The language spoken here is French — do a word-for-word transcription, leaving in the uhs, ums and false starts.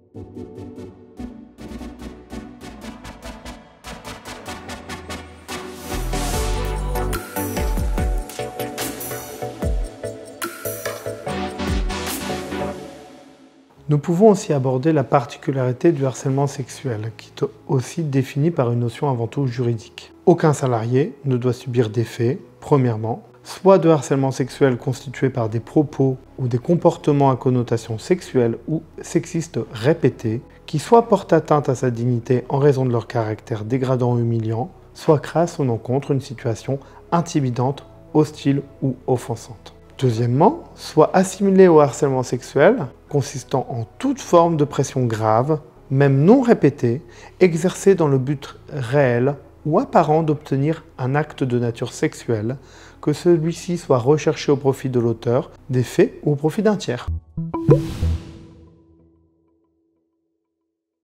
Nous pouvons aussi aborder la particularité du harcèlement sexuel, qui est aussi définie par une notion avant tout juridique. Aucun salarié ne doit subir des faits, premièrement, soit de harcèlement sexuel constitué par des propos ou des comportements à connotation sexuelle ou sexiste répétés, qui soit portent atteinte à sa dignité en raison de leur caractère dégradant ou humiliant, soit créent à son encontre une situation intimidante, hostile ou offensante. Deuxièmement, soit assimilé au harcèlement sexuel, consistant en toute forme de pression grave, même non répétée, exercée dans le but réel ou apparent d'obtenir un acte de nature sexuelle, que celui-ci soit recherché au profit de l'auteur des faits ou au profit d'un tiers.